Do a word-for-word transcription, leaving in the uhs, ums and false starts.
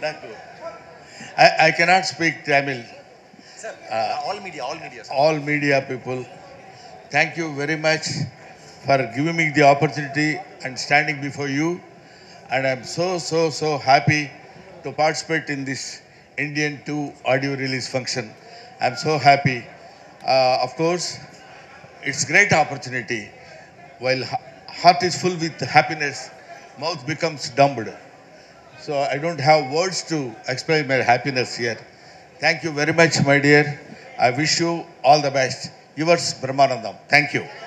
I, I cannot speak Tamil. Sir, uh, all media, all media, sir. All media people, thank you very much for giving me the opportunity and standing before you. And I'm so, so, so happy to participate in this Indian two audio release function. I'm so happy. Uh, of course, it's great opportunity. While ha- heart is full with happiness, mouth becomes dumbed. So I don't have words to explain my happiness here. Thank you very much, my dear. I wish you all the best. Yours, Brahmanandam. Thank you.